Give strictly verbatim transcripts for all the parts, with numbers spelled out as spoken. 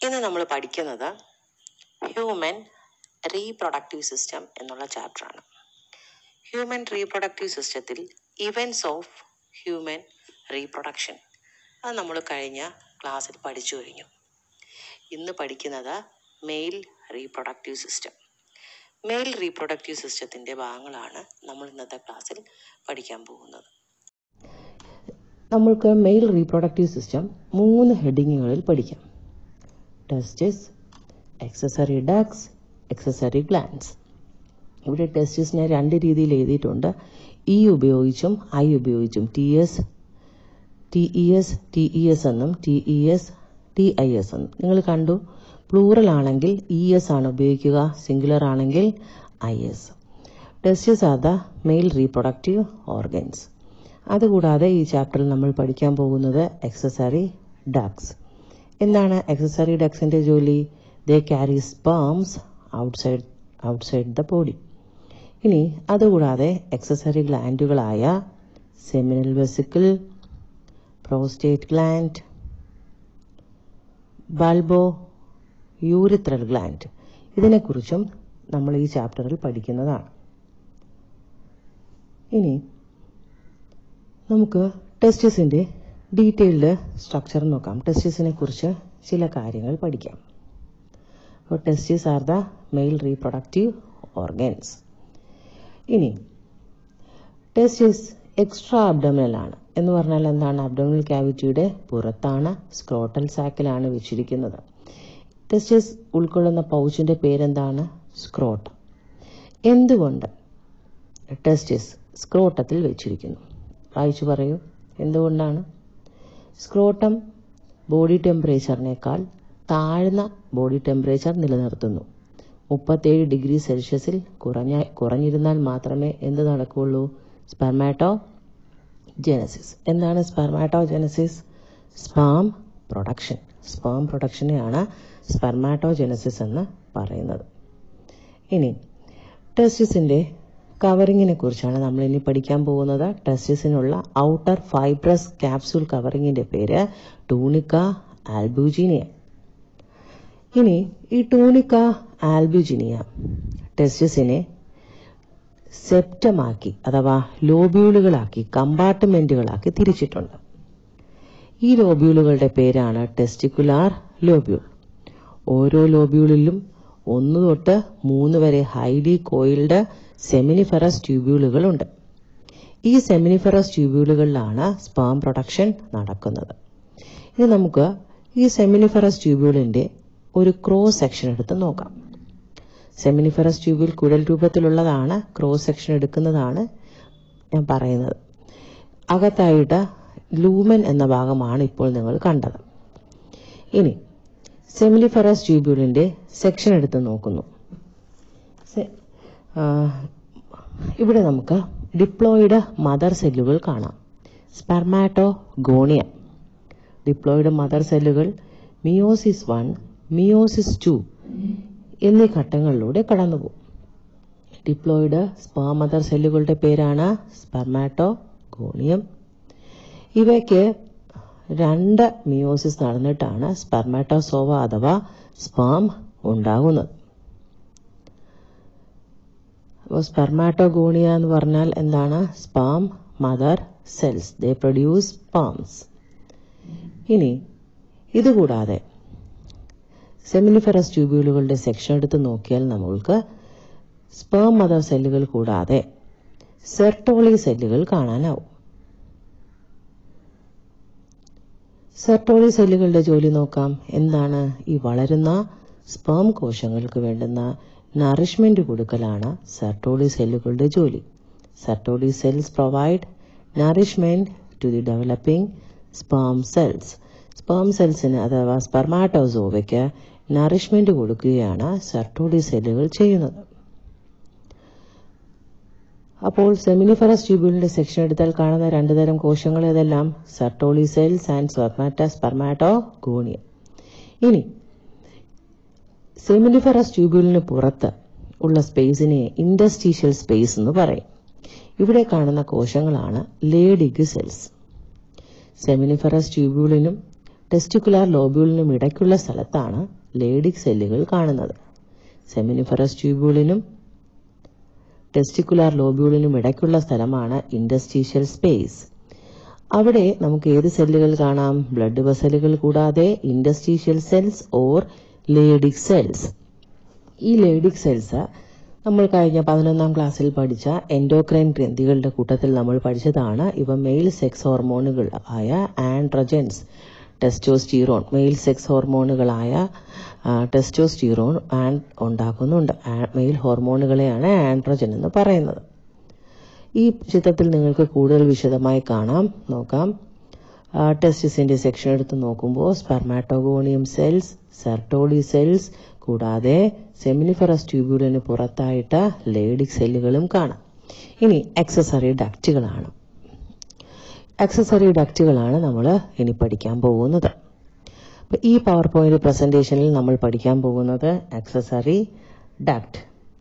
ഇന്ന് നമ്മൾ പഠിക്കുന്നത് ഹ്യൂമൻ റീപ്രൊഡക്റ്റീവ് സിസ്റ്റം എന്നുള്ള ചാപ്റ്ററാണ്. ഹ്യൂമൻ റീപ്രൊഡക്റ്റീവ് സിസ്റ്റത്തിൽ ഇവൻറ്റ്സ് ഓഫ് ഹ്യൂമൻ റീപ്രൊഡക്ഷൻ അത് നമ്മൾ കഴിഞ്ഞ ക്ലാസ്സിൽ പഠിച്ചു കഴിഞ്ഞു. ഇന്ന് പഠിക്കുന്നത് male reproductive system. Male reproductive സിസ്റ്റത്തിൻ്റെ ഭാഗങ്ങളാണ് നമ്മൾ ഇന്നത്തെ ക്ലാസ്സിൽ പഠിക്കാൻ പോകുന്നത്. നമ്മൾക്ക് മെയിൽ റീപ്രൊഡക്റ്റീവ് സിസ്റ്റം മൂന്ന് ഹെഡിങ്ങുകളിൽ പഠിക്കാം. Testis, accessory ducts, accessory glands. ഇവിടെ ടെസ്റ്റിസിനെ രണ്ട് രീതിയിൽ എഴുതിയിട്ടുണ്ട്. ഇ ഉപയോഗിച്ചും ഐ ഉപയോഗിച്ചും. T S T E S T E S എന്നും T E S T I S എന്നും. നിങ്ങൾ കണ്ടു, പ്ലൂറൽ ആണെങ്കിൽ ഇ എസ് ആണ് ഉപയോഗിക്കുക, സിംഗുലർ ആണെങ്കിൽ I S. Testis are the male reproductive organs. അതുകൂടാതെ ഈ ചാപ്റ്ററിൽ നമ്മൾ പഠിക്കാൻ പോകുന്നത് എക്സസറി ഡക്ട്സ്. എന്താണ് എക്സസറി ഡക്ട്സിൻ്റെ ജോലി? They carry sperms outside outside the body. ഇനി അതുകൂടാതെ എക്സസറി ഗ്ലാൻഡുകളായ seminal vesicle, prostate gland, bulbourethral gland, ഇതിനെക്കുറിച്ചും നമ്മൾ ഈ ചാപ്റ്ററിൽ പഠിക്കുന്നതാണ്. ഇനി നമുക്ക് ടെസ്റ്റിസിൻ്റെ ഡീറ്റെയിൽഡ് സ്ട്രക്ചർ നോക്കാം. ടെസ്റ്റിസിനെ കുറിച്ച് ചില കാര്യങ്ങൾ പഠിക്കാം. അപ്പോൾ testis are the male reproductive organs. ഇനി ടെസ്റ്റിസ് എക്സ്ട്രാ അബ്ഡോമിനൽ ആണ്. എന്ന് പറഞ്ഞാൽ എന്താണ്? അബ്ഡോമിനൽ ക്യാവിറ്റിയുടെ പുറത്താണ്, സ്ക്രോട്ടൽ സാക്കിലാണ് വെച്ചിരിക്കുന്നത്. ടെസ്റ്റിസ് ഉൾക്കൊള്ളുന്ന പൗച്ചിൻ്റെ പേരെന്താണ്? സ്ക്രോട്ടം. എന്തുകൊണ്ട് ടെസ്റ്റിസ് സ്ക്രോട്ടത്തിൽ വെച്ചിരിക്കുന്നു? വായിച്ചു പറയൂ, എന്തുകൊണ്ടാണ്? സ്ക്രോട്ടം ബോഡി ടെമ്പറേച്ചറിനേക്കാൾ താഴ്ന്ന ബോഡി ടെമ്പറേച്ചർ നിലനിർത്തുന്നു. മുപ്പത്തേഴ് ഡിഗ്രി സെൽഷ്യസിൽ കുറഞ്ഞ കുറഞ്ഞിരുന്നാൽ മാത്രമേ എന്ത് നടക്കുകയുള്ളൂ? Spermatogenesis. എന്താണ് spermatogenesis? Sperm production. Sperm പ്രൊഡക്ഷനെയാണ് സ്പെർമാറ്റോ ജെനസിസ് എന്ന് പറയുന്നത്. ഇനി ടെസ്റ്റിസിൻ്റെ കവറിങ്ങിനെ കുറിച്ചാണ് നമ്മൾ ഇനി പഠിക്കാൻ പോകുന്നത്. ടെസ്റ്റിസിനുള്ള ഔട്ടർ ഫൈബ്രസ് ക്യാപ്സ്യൂൾ കവറിങ്ങിൻ്റെ പേര് ടൂണിക്ക ആൽബുജിനിയ. ഇനി ഈ ടൂണിക്ക ആൽബുജിനിയ ടെസ്റ്റിസിനെ സെപ്റ്റമാക്കി അഥവാ ലോബ്യൂളുകളാക്കി, കമ്പാർട്ട്മെന്റുകളാക്കി തിരിച്ചിട്ടുണ്ട്. ഈ ലോബ്യൂളുകളുടെ പേരാണ് ടെസ്റ്റിക്കുലാർ ലോബ്യൂൾ. ഓരോ ലോബ്യൂളിലും ഒന്ന് തൊട്ട് മൂന്ന് വരെ ഹൈലി കോയിൽഡ് സെമിനിഫെറസ് ട്യൂബ്യൂളുകളുണ്ട്. ഈ സെമിനിഫെറസ് ട്യൂബ്യൂളുകളിലാണ് സ്പേം പ്രൊഡക്ഷൻ നടക്കുന്നത്. ഇനി നമുക്ക് ഈ സെമിനിഫെറസ് ട്യൂബ്യൂളിൻ്റെ ഒരു ക്രോസ് സെക്ഷൻ എടുത്ത് നോക്കാം. സെമിനിഫെറസ് ട്യൂബ്യൂൾ കുഴൽ രൂപത്തിലുള്ളതാണ്. ക്രോസ് സെക്ഷൻ എടുക്കുന്നതാണ് ഞാൻ പറയുന്നത്. അകത്തായിട്ട് ലൂമൻ എന്ന ഭാഗമാണ് ഇപ്പോൾ നിങ്ങൾ കണ്ടത്. ഇനി സെമിനിഫെറസ് ട്യൂബ്യൂളിൻ്റെ സെക്ഷൻ എടുത്ത് നോക്കുന്നു. ഇവിടെ നമുക്ക് ഡിപ്ലോയിഡ് മദർ സെല്ലുകൾ കാണാം. സ്പെർമാറ്റോഗോണിയ. ഡിപ്ലോയിഡ് മദർ സെല്ലുകൾ മിയോസിസ് വൺ, മിയോസിസ് ടു എന്നീ ഘട്ടങ്ങളിലൂടെ കടന്നുപോകും. ഡിപ്ലോയിഡ് സ്പേം മദർ സെല്ലുകളുടെ പേരാണ് സ്പെർമാറ്റോഗോണിയം. ഇവയ്ക്ക് രണ്ട് മിയോസിസ് നടന്നിട്ടാണ് സ്പെർമാറ്റോസോവ അഥവാ സ്പേം ഉണ്ടാകുന്നത്. അപ്പോൾ സ്പെർമാറ്റോഗോണിയ എന്ന് പറഞ്ഞാൽ എന്താണ്? Sperm mother cells. They produce sperms. ഇനി ഇതുകൂടാതെ സെമിനിഫെറസ് ട്യൂബ്യൂളുകളുടെ സെക്ഷൻ എടുത്ത് നോക്കിയാൽ നമ്മൾക്ക് സ്പേം മദർ സെല്ലുകൾ കൂടാതെ സെർട്ടോളി സെല്ലുകൾ കാണാനാവും. സെർട്ടോളി സെല്ലുകളുടെ ജോലി നോക്കാം. എന്താണ്? ഈ വളരുന്ന സ്പേം കോശങ്ങൾക്ക് വേണ്ടുന്ന നറിഷ്മെന്റ് കൊടുക്കലാണ് സെർട്ടോളി സെല്ലുകളുടെ ജോലി. Sertoli cells provide nourishment to the developing sperm cells. Sperm സെൽസിന് അഥവാ സ്പെർമാറ്റോസോവയ്ക്ക് നറിഷ്മെന്റ് കൊടുക്കുകയാണ് സെർട്ടോളി സെല്ലുകൾ ചെയ്യുന്നത്. അപ്പോൾ സെമിനിഫെറസ് ട്യൂബ്യൂളിന്റെ സെക്ഷൻ എടുത്താൽ കാണുന്ന രണ്ടു തരം കോശങ്ങൾ ഏതെല്ലാം? Sertoli cells and spermata spermatogonia. ഇനി സെമിനിഫെറസ് ട്യൂബ്യൂളിന് പുറത്ത് ഉള്ള സ്പേസിനെ ഇൻഡസ്ട്രീഷ്യൽ സ്പേസ് എന്ന് പറയും. ഇവിടെ കാണുന്ന കോശങ്ങളാണ് ലേഡിഗ് സെൽസ്. സെമിനിഫെറസ് ട്യൂബ്യൂളിനും ടെസ്റ്റിക്കുലാർ ലോബ്യൂളിനും ഇടയ്ക്കുള്ള സ്ഥലത്താണ് ലേഡിക് സെല്ലുകൾ കാണുന്നത്. സെമിനിഫറസ് ട്യൂബ്യൂളിനും ടെസ്റ്റിക്കുലാർ ലോബ്യൂളിനും ഇടയ്ക്കുള്ള സ്ഥലമാണ് ഇൻഡസ്ട്രീഷ്യൽ സ്പേസ്. അവിടെ നമുക്ക് ഏത് സെല്ലുകൾ കാണാം? ബ്ലഡ് വെസലുകൾ കൂടാതെ interstitial cells or Leydig cells. ഈ ലേഡിക് സെൽസ് നമ്മൾ കഴിഞ്ഞ പതിനൊന്നാം ക്ലാസ്സിൽ പഠിച്ച എൻഡോക്രൈൻ ഗ്രന്ഥികളുടെ കൂട്ടത്തിൽ നമ്മൾ പഠിച്ചതാണ്. ഇവ മെയിൽ സെക്സ് ഹോർമോണുകൾ ആയ ആൻഡ്രജൻസ്, ടെസ്റ്റോസ്റ്റീറോൺ, മെയിൽ സെക്സ് ഹോർമോണുകളായ ടെസ്റ്റോസ്റ്റീറോൺ ആൻഡ് ഉണ്ടാക്കുന്നുണ്ട്. മെയിൽ ഹോർമോണുകളെയാണ് ആൻഡ്രജൻ എന്ന് പറയുന്നത്. ഈ ചിത്രത്തിൽ നിങ്ങൾക്ക് കൂടുതൽ വിശദമായി കാണാം. നോക്കാം. ടെസ്റ്റിസിന്റെ സെക്ഷൻ എടുത്ത് നോക്കുമ്പോൾ സ്പെർമാറ്റോഗോണിയം സെൽസ്, സെർട്ടോളി സെൽസ് കൂടാതെ സെമിനിഫറസ് ട്യൂബ്യൂളിന് പുറത്തായിട്ട് ലേഡിക് സെല്ലുകളും കാണാം. ഇനി എക്സസറി ഡക്റ്റുകളാണ്. എക്സസറി ഡക്റ്റുകളാണ് നമ്മൾ ഇനി പഠിക്കാൻ പോകുന്നത്. അപ്പോൾ ഈ പവർ പോയിന്റ് പ്രസന്റേഷനിൽ നമ്മൾ പഠിക്കാൻ പോകുന്നത് accessory duct.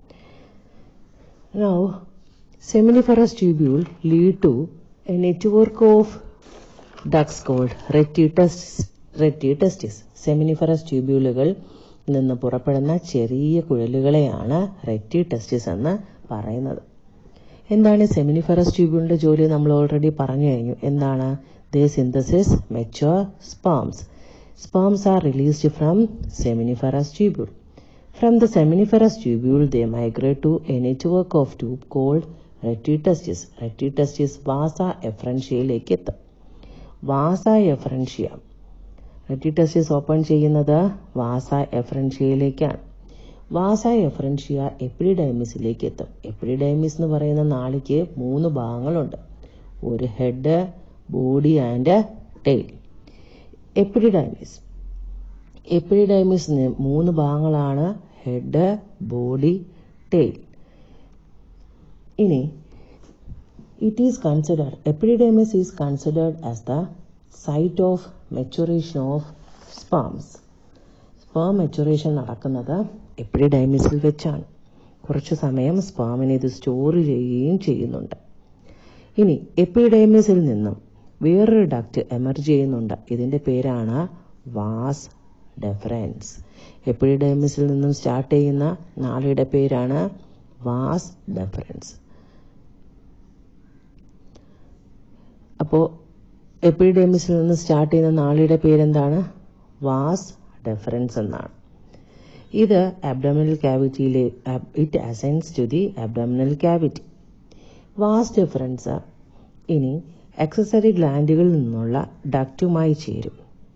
Now seminiferous tubule lead to a network of ducts called retitestis. Seminiferous ട്യൂബ്യൂളുകൾ നിന്ന് പുറപ്പെടുന്ന ചെറിയ കുഴലുകളെയാണ് റെറ്റിടെസ്റ്റിസ് എന്ന് പറയുന്നത്. എന്താണ് സെമിനിഫറസ് ട്യൂബ്യൂളിന്റെ ജോലി? നമ്മൾ ഓൾറെഡി പറഞ്ഞു കഴിഞ്ഞു. എന്താണ്? They synthesis mature sperms. Sperms are released from seminiferous tubule. From the seminiferous tubule they migrate to a network of tube called retitestis. Retitestis വാസ എഫ്രൻഷ്യയിലേക്ക് എത്തും. വാസ എഫ്രൻഷ്യ, റെറ്റിറ്റസ്റ്റിസ് ഓപ്പൺ ചെയ്യുന്നത് വാസ എഫ്രൻഷ്യയിലേക്കാണ്. വാസ എഫ്രൻഷ്യ എപ്പിഡിഡൈമിസിലേക്ക് എത്തും. എപ്പിഡിഡൈമിസ് എന്ന് പറയുന്ന നാളിക്ക് മൂന്ന് ഭാഗങ്ങളുണ്ട്. ഒരു head, body and tail. Epididymis എപ്പിഡിഡൈമിസിന് മൂന്ന് ഭാഗങ്ങളാണ്: ഹെഡ്, ബോഡി, ടെയിൽ. ഇനി it is considered epididymis is considered as the site of maturation of sperms. Sperm maturation നടക്കുന്നത് എപ്പിഡിഡൈമിസിൽ വെച്ചാണ്. കുറച്ചു സമയം സ്പേമിനെ ഇത് സ്റ്റോർ ചെയ്യുകയും ചെയ്യുന്നുണ്ട്. ഇനി എപ്പിഡിഡൈമിസിൽ നിന്നും വേറൊരു ഡക്റ്റ് എമർജ് ചെയ്യുന്നുണ്ട്. ഇതിന്റെ പേരാണ് വാസ് ഡെഫറൻസ്. എപ്പിഡിഡൈമിസിൽ നിന്നും സ്റ്റാർട്ട് ചെയ്യുന്ന നാളിയുടെ പേരാണ് വാസ് ഡെഫറൻസ്. അപ്പോൾ എപ്പിഡിഡൈമിസിൽ നിന്ന് സ്റ്റാർട്ട് ചെയ്യുന്ന നാളിയുടെ പേരെന്താണ്? വാസ് ഡെഫറൻസ് എന്നാണ്. ഇത് അബ്ഡോമിനൽ ക്യാവിറ്റിയിലെ it ascends to the abdominal cavity. Vas deferens ഇനി എക്സസറി ഗ്ലാൻഡുകളിൽ നിന്നുള്ള ഡക്റ്റുമായി ചേരും.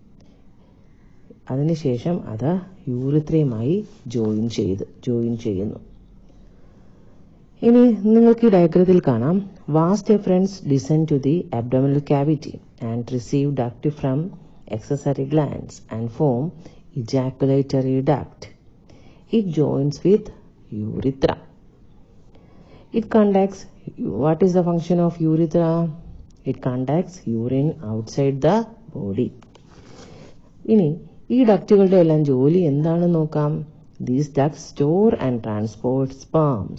അതിനുശേഷം അത് യൂറിത്രയുമായി ജോയിൻ ചെയ്ത് ജോയിൻ ചെയ്യുന്നു. ഇനി നിങ്ങൾക്ക് ഈ ഡയഗ്രത്തിൽ കാണാം. Vas deferens descend to the abdominal cavity and receive duct from accessory glands and form ejaculatory duct. It joins with urethra. It conducts, what is the function of urethra? It conducts urine outside the body. ഇനി ഈ ഡക്റ്റുകളുടെ എല്ലാം ജോലി എന്താണെന്ന് നോക്കാം. These ducts store and transport sperms.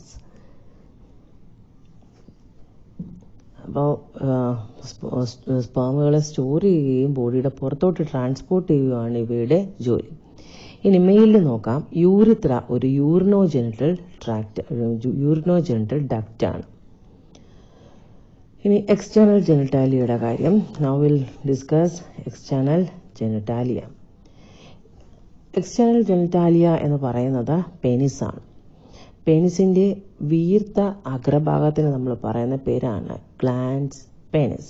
അപ്പോൾ സ്പേമുകളെ store ചെയ്യുകയും ബോഡിയുടെ പുറത്തോട്ട് ട്രാൻസ്പോർട്ട് ചെയ്യുകയാണ് ഇവയുടെ ജോലി. ഇനി മെയിലിൽ നോക്കാം. യൂറിത്ര ഒരു യൂറിനോജെനിറ്റൽ ട്രാക്ട് യൂറിനോജെനിറ്റൽ ഡക്റ്റ് ആണ്. ഇനി എക്സ്റ്റേണൽ ജെനിറ്റാലിയയുടെ കാര്യം. Now will discuss external genitalia. External genitalia എന്ന് പറയുന്നത് പെനിസാണ്. പെനിസിന്റെ വീർത്ത അഗ്രഭാഗത്തിന് നമ്മൾ പറയുന്ന പേരാണ് glans penis.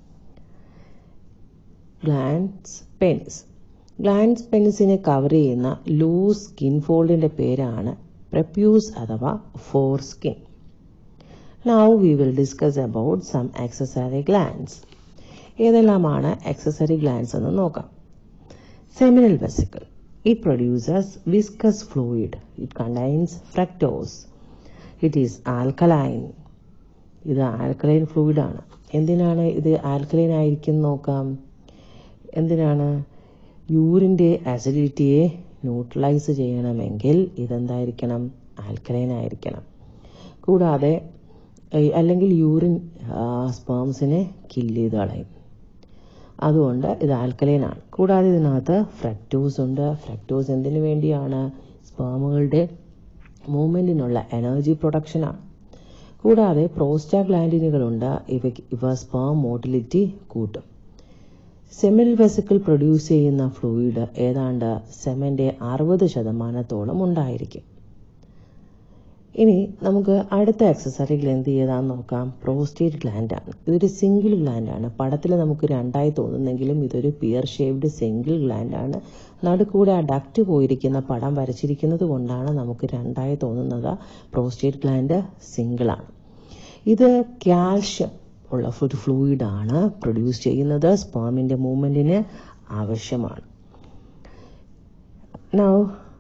Glans penis glans പെനിസിനെ കവർ ചെയ്യുന്ന ലൂസ് സ്കിൻ ഫോൾഡിന്റെ പേരാണ് പ്രപ്യൂസ് അഥവാ foreskin. Now we will discuss about some accessory glands. ഏതെല്ലാമാണ് ആക്സസറി ഗ്ലാൻസ് എന്ന് നോക്കാം. Seminal vesicle. It produces viscous fluid. It contains fructose. It is alkaline. ഇത് alkaline fluid ആണ്. എന്തിനാണ് ഇത് ആൽക്കലൈൻ ആയിരിക്കും നോക്കാം. എന്തിനാണ്? യൂറിൻ്റെ ആസിഡിറ്റിയെ ന്യൂട്രലൈസ് ചെയ്യണമെങ്കിൽ ഇതെന്തായിരിക്കണം? ആൽക്കലൈൻ ആയിരിക്കണം. കൂടാതെ അല്ലെങ്കിൽ യൂറിൻ സ്പേംസിനെ കില്ല് ചെയ്ത് കളയും. അതുകൊണ്ട് ഇത് ആൽക്കലൈൻ ആണ്. കൂടാതെ ഇതിനകത്ത് ഫ്രക്ടോസ് ഉണ്ട്. ഫ്രക്ടോസ് എന്തിനു വേണ്ടിയാണ്? സ്പേമുകളുടെ മൂവ്മെൻറ്റിനുള്ള എനർജി പ്രൊഡക്ഷനാണ്. കൂടാതെ പ്രോസ്റ്റാഗ്ലാൻഡിനുകളുണ്ട്. ഇവ ഇവ സ്പേം മോട്ടിലിറ്റി കൂട്ടും. സെമിനൽ വെസിക്കിൾ പ്രൊഡ്യൂസ് ചെയ്യുന്ന ഫ്ലൂയിഡ് ഏതാണ്ട് സെമൻ്റെ അറുപത് ശതമാനത്തോളം ഉണ്ടായിരിക്കും. ഇനി നമുക്ക് അടുത്ത എക്സസറി ഗ്രന്ഥി ഏതാന്ന് നോക്കാം. പ്രോസ്റ്റേറ്റ് ഗ്ലാൻഡ് ആണ്. ഇതൊരു സിംഗിൾ ഗ്ലാൻഡ് ആണ്. പടത്തിൽ നമുക്ക് രണ്ടായി തോന്നുന്നെങ്കിലും ഇതൊരു പിയർ ഷേപ്ഡ് സിംഗിൾ ഗ്ലാൻഡ് ആണ്. നടുക്കൂടെ ആ ഡക്റ്റ് പോയിരിക്കുന്ന പടം വരച്ചിരിക്കുന്നത് കൊണ്ടാണ് നമുക്ക് രണ്ടായി തോന്നുന്നത്. പ്രോസ്റ്റേറ്റ് ഗ്ലാൻഡ് സിംഗിൾ ആണ്. ഇത് കാൽഷ്യം ഉള്ള ഒരു ഫ്ലൂയിഡാണ് പ്രൊഡ്യൂസ് ചെയ്യുന്നത്. സ്പേമിൻ്റെ മൂവ്മെൻറ്റിന് ആവശ്യമാണ്. നൗ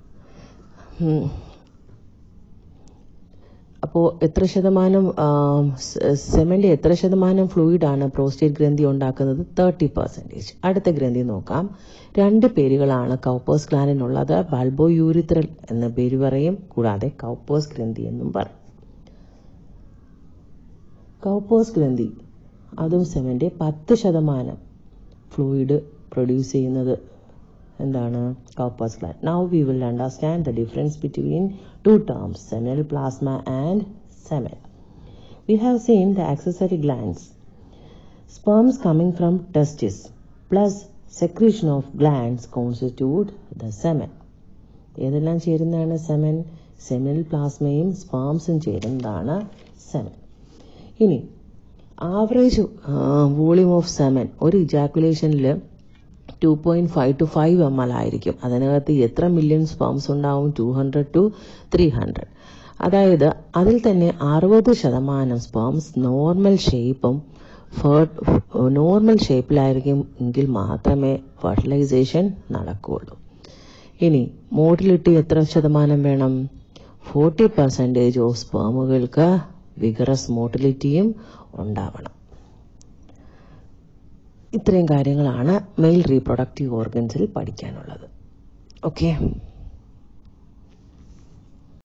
അപ്പോൾ എത്ര ശതമാനം സെമൻ്റെ എത്ര ശതമാനം ഫ്ലൂയിഡാണ് പ്രോസ്റ്റേറ്റ് ഗ്രന്ഥി ഉണ്ടാക്കുന്നത്? Thirty percentage. അടുത്ത ഗ്രന്ഥി നോക്കാം. രണ്ട് പേരുകളാണ് കൗപ്പേഴ്സ് ഗ്ലാൻഡിനുള്ളത്. ബൾബോ യൂരിത്രൽ എന്ന പേര് പറയും, കൂടാതെ കൗപ്പേഴ്സ് ഗ്രന്ഥി എന്നും പറയും. കൗപ്പേഴ്സ് ഗ്രന്ഥി അതും സെമൻ്റെ പത്ത് ശതമാനം ഫ്ലൂയിഡ് പ്രൊഡ്യൂസ് ചെയ്യുന്നത് എന്താണ്? Cowper's gland. Now we will understand the difference between two terms, seminal plasma and semen. We have seen the accessory glands. Sperms coming from testes plus secretion of glands constitute the semen. ഏതെല്ലാം ചേരുന്നതാണ് semen? Seminal പ്ലാസ്മയും സ്പേംസും ചേരുന്നതാണ് semen. ഇനി average volume of semen ഒരു ഇജാക്കുലേഷനിൽ two point five two five M L ആയിരിക്കും. അതിനകത്ത് എത്ര million sperms ഉണ്ടാവും? Two hundred two three hundred. അതായത് അതിൽ തന്നെ അറുപത് ശതമാനം സ്പേംസ് നോർമൽ ഷേപ്പും നോർമൽ ഷേപ്പിലായിരിക്കും എങ്കിൽ മാത്രമേ ഫെർട്ടിലൈസേഷൻ നടക്കുകയുള്ളൂ. ഇനി മോട്ടിലിറ്റി എത്ര ശതമാനം വേണം? ഫോർട്ടി പെർസെൻറ്റേജ് ഓഫ് സ്പേമുകൾക്ക് വിഗറസ് മോട്ടിലിറ്റിയും ഉണ്ടാവണം. ഇത്രയും കാര്യങ്ങളാണ് മെയിൽ റീപ്രൊഡക്റ്റീവ് ഓർഗൻസിൽ പഠിക്കാനുള്ളത്. ഓക്കെ.